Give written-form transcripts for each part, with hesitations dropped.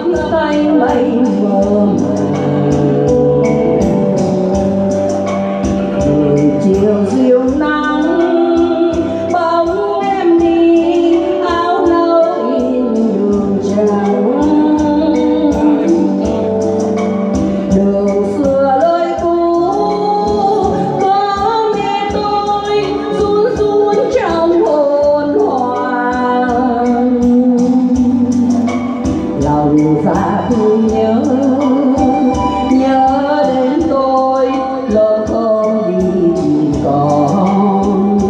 xanh mây mờ, chiều diều nắng bóng em đi áo nâu in đường trắng. Đường xưa lối cũ có mẹ tôi run run trong hồn hoàng, lòng xa thương nhớ đến tôi lỡ không đi thì còn.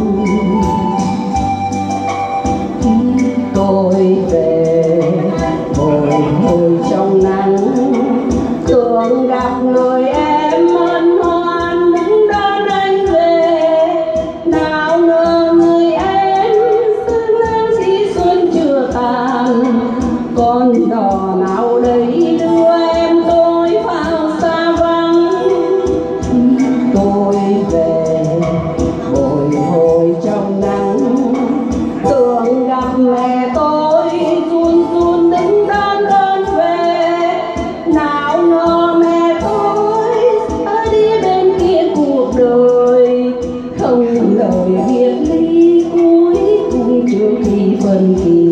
Khi tôi về bồi hồi trong nắng, tưởng gặp người em hân hoan đứng đón anh về, nào ngờ người em xuân nắng khi xuân chưa tàn, con đò nào đấy đưa em tôi vào xa vắng. Tôi về bồi hồi trong nắng, tưởng gặp mẹ tôi run run đứng đón con về, nào ngờ mẹ tôi đã đi bên kia cuộc đời, không lời biệt ly cuối cùng trước khi phân kỳ.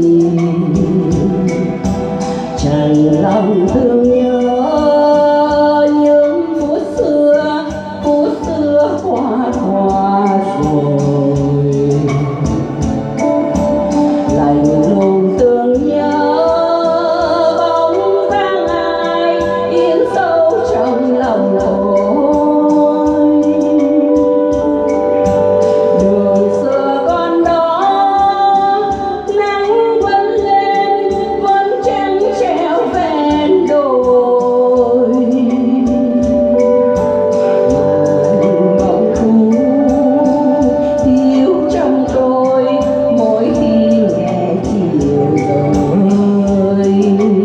Tràn lòng thương nhớ những phút xưa qua rồi, lạnh lùng thương nhớ bóng dáng ai in sâu trong lòng tôi. Đường xưa còn đó nắng vẫn lên vẫn trăng treo ven đồi, màn bóng thu thiếu trong tôi mỗi khi nghe chiều rơi.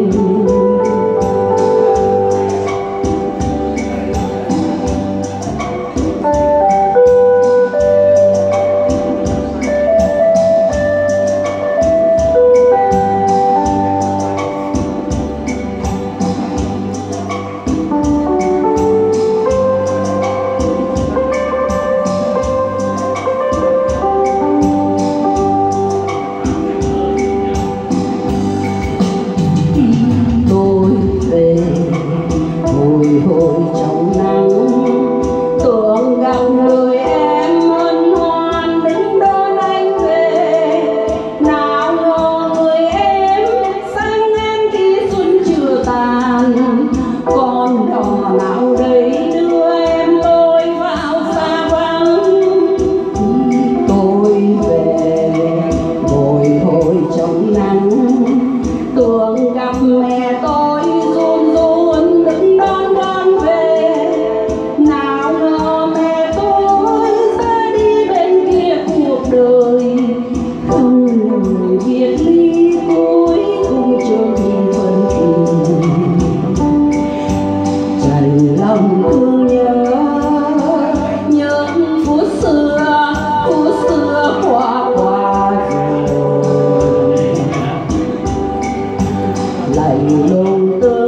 Tôi về bồi hồi trong nắng, tưởng gặp người em hân hoan đứng đón anh về, nào ngờ người em xanh em khi xuân chưa tàn, con đò nào đấy đưa em tôi vào xa vắng. Tôi về bồi hồi trong nắng, tưởng gặp mẹ tôi run run đứng đón con về, nào ngờ mẹ tôi ra đi bên kia cuộc đời, không lời biệt ly cuối cùng chưa khi phân kỳ. Tràn lòng thương nhớ những phút xưa qua rồi, lạnh lùng